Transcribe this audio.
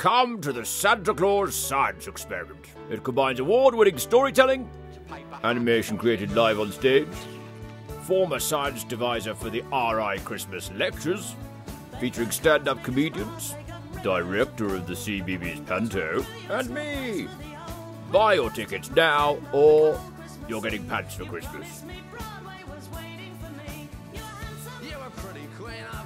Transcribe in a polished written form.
Come to the Santa Claus Science Experiment. It combines award-winning storytelling, animation created live on stage, former science deviser for the RI Christmas Lectures, featuring stand-up comedians, director of the CBBC Panto, and me. Buy your tickets now, or you're getting pants for Christmas. You were pretty queen.